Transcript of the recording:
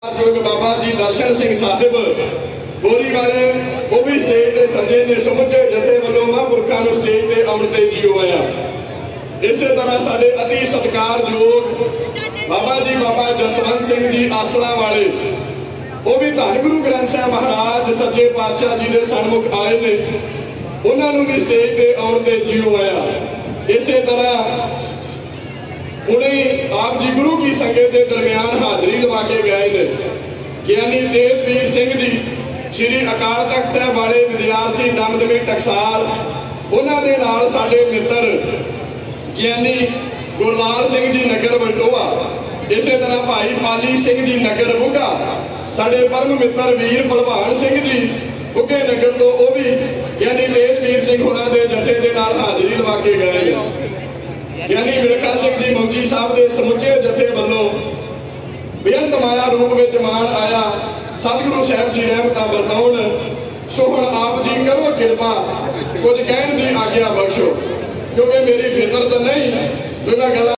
बाबा जी दर्शन सिंह साहिब बोरी वाले वो भी स्टेज के सजे ने समुचे जथे वालों महापुरखों को स्टेज के आने ते जियो आया। इस तरह साडे अति सत्कारयोग बाबा जी बाबा जसवंत सिंह जी आसला वाले वो भी धन गुरु ग्रंथ साहिब महाराज सच्चे पातशाह जी के सन्मुख आए ने, उन्होंने भी स्टेज के आने ते जियो आया। इस तरह उन्हें आप जी गुरु की संगत के दरमियान हाजरी लवा के गए ने। ज्ञानी तेजवीर सिंह जी श्री अकाल तख्त साहब वाले विद्यार्थी दमदमी टकसाल, उन्होंने नाल साडे मित्र ज्ञानी गुरलाल सिंह जी नगर वल्टोआ, इस तरह भाई पाली सिंह जी नगर बुगा, साडे परम मित्र वीर भलवान सिंह जी बुगे नगर तो वह भी ज्ञानी तेजवीर सिंह होना दे जथे दे नाल हाजरी लवा के गए। ज्ञानी मिल्खा सिंह जी मौजी साहब के समुचे जथे वालों बेअंत माया रूप में मान आया। सतगुरु साहब जी रहमतां वरताउण, सो हुण आप जी करो किरपा कुछ कहण दी आग्या बख्शो, क्योंकि मेरी फितरत नहीं।